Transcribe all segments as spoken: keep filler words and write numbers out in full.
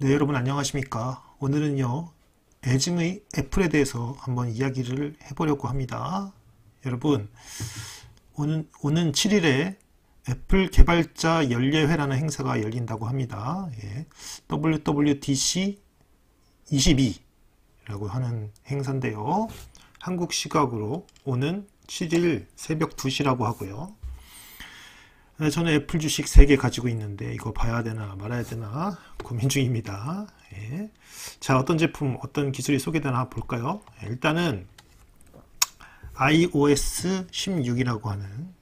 네, 여러분 안녕하십니까. 오늘은요 애증의 애플에 대해서 한번 이야기를 해보려고 합니다. 여러분 오는, 오는 칠 일에 애플 개발자 연례회라는 행사가 열린다고 합니다. 예, 더블유 더블유 디 씨 이십이라고 하는 행사인데요, 한국 시각으로 오는 칠 일 새벽 두 시라고 하고요. 네, 저는 애플 주식 세 개 가지고 있는데 이거 봐야 되나 말아야 되나 고민 중입니다. 예. 자, 어떤 제품, 어떤 기술이 소개되나 볼까요? 일단은 아이오에스 십육이라고 하는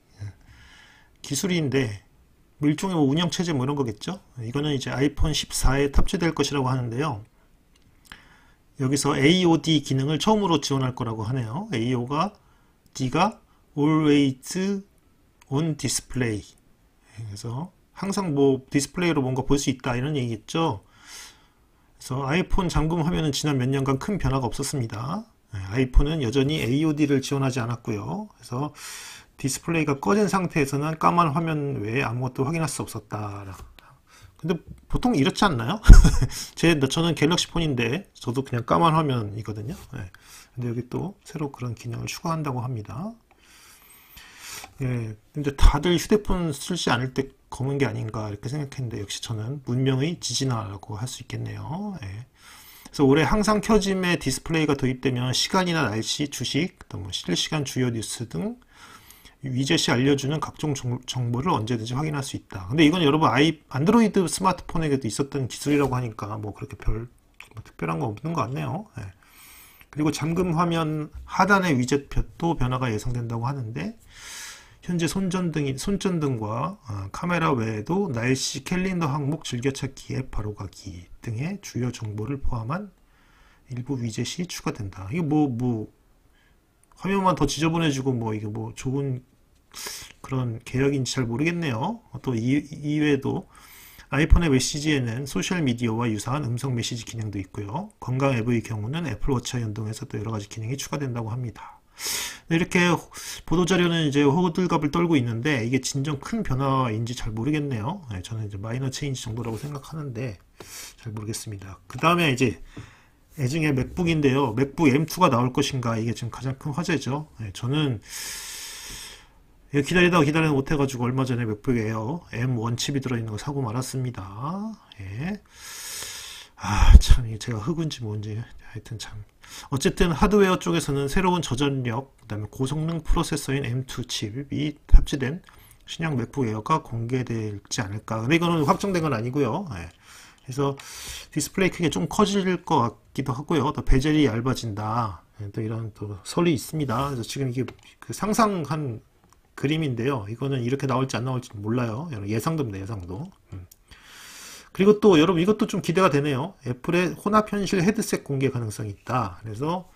기술인데 일종의 뭐 운영체제 뭐 이런 거겠죠. 이거는 이제 아이폰 십사에 탑재될 것이라고 하는데요, 여기서 에이오디 기능을 처음으로 지원할 거라고 하네요. 에이오가 D가 Always on Display, 그래서 항상 뭐 디스플레이로 뭔가 볼 수 있다 이런 얘기겠죠. 그래서 아이폰 잠금 화면은 지난 몇 년간 큰 변화가 없었습니다. 아이폰은 여전히 에이오디를 지원하지 않았고요. 그래서 디스플레이가 꺼진 상태에서는 까만 화면 외에 아무것도 확인할 수 없었다. 근데 보통 이렇지 않나요? 제, 저는 갤럭시 폰인데 저도 그냥 까만 화면이거든요. 네. 근데 여기 또 새로 그런 기능을 추가한다고 합니다. 예, 근데 다들 휴대폰 쓰지 않을 때 검은 게 아닌가 이렇게 생각했는데, 역시 저는 문명의 지진화라고 할 수 있겠네요. 예. 그래서 올해 항상 켜짐의 디스플레이가 도입되면 시간이나 날씨, 주식, 또 뭐 실시간 주요 뉴스 등 위젯이 알려주는 각종 정보를 언제든지 확인할 수 있다. 근데 이건 여러분 아이 안드로이드 스마트폰에도 있었던 기술이라고 하니까 뭐 그렇게 별 뭐 특별한 거 없는 것 같네요. 예. 그리고 잠금 화면 하단의 위젯도 변화가 예상된다고 하는데, 현재 손전등이, 손전등과 어, 카메라 외에도 날씨, 캘린더 항목, 즐겨찾기 앱 바로가기 등의 주요 정보를 포함한 일부 위젯이 추가된다. 이게 뭐, 뭐, 화면만 더 지저분해지고 뭐, 이게 뭐 좋은 그런 계약인지 잘 모르겠네요. 또 이, 이외에도 아이폰의 메시지에는 소셜미디어와 유사한 음성 메시지 기능도 있고요. 건강 앱의 경우는 애플워치와 연동해서 또 여러가지 기능이 추가된다고 합니다. 이렇게 보도자료는 이제 호들갑을 떨고 있는데 이게 진정 큰 변화인지 잘 모르겠네요. 네, 저는 이제 마이너 체인지 정도라고 생각하는데 잘 모르겠습니다. 그 다음에 이제 애증의 맥북인데요, 맥북 엠 투가 나올 것인가, 이게 지금 가장 큰 화제죠. 네, 저는 기다리다가 기다리다 못해가지고 얼마 전에 맥북 에어 엠 원 칩이 들어있는 거 사고 말았습니다. 예. 아, 참, 제가 흑은지 뭔지 하여튼 참. 어쨌든 하드웨어 쪽에서는 새로운 저전력, 그 다음에 고성능 프로세서인 엠 투 칩이 탑재된 신형 맥북 에어가 공개될지 않을까. 근데 이거는 확정된 건 아니고요. 예. 그래서 디스플레이 크기가 좀 커질 것 같기도 하고요. 또 베젤이 얇아진다. 예, 또 이런 또 설이 있습니다. 그래서 지금 이게 그 상상한 그림인데요, 이거는 이렇게 나올지 안 나올지 몰라요. 예상도입니다, 예상도. 음. 그리고 또 여러분 이것도 좀 기대가 되네요. 애플의 혼합현실 헤드셋 공개 가능성이 있다. 그래서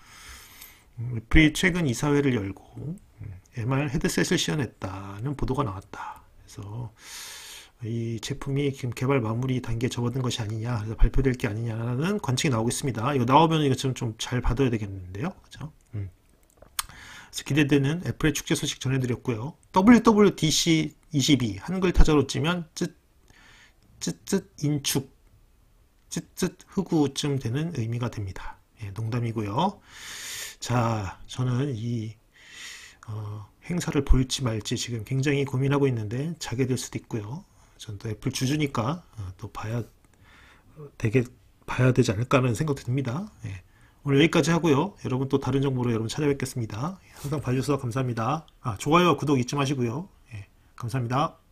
애플이 최근 이사회를 열고 엠알 헤드셋을 시연했다는 보도가 나왔다. 그래서 이 제품이 지금 개발 마무리 단계에 접어든 것이 아니냐, 그래서 발표될 게 아니냐라는 관측이 나오고 있습니다. 이거 나오면 이거 좀 좀 잘 받아야 되겠는데요, 그렇죠? 음. 그래서 기대되는 애플의 축제 소식 전해드렸고요. 더블유 더블유 디 씨 이십이 한글 타자로 찌면 쯔 쯔쯔 인축, 쯔쯔 흑우쯤 되는 의미가 됩니다. 예, 농담이고요. 자, 저는 이 어, 행사를 볼지 말지 지금 굉장히 고민하고 있는데 자게 될 수도 있고요. 전 또 애플 주주니까 어, 또 봐야 되게 봐야 되지 않을까 하는 생각도 듭니다. 예, 오늘 여기까지 하고요. 여러분 또 다른 정보로 여러분 찾아뵙겠습니다. 항상 봐주셔서 감사합니다. 아, 좋아요와 구독 잊지 마시고요. 예, 감사합니다.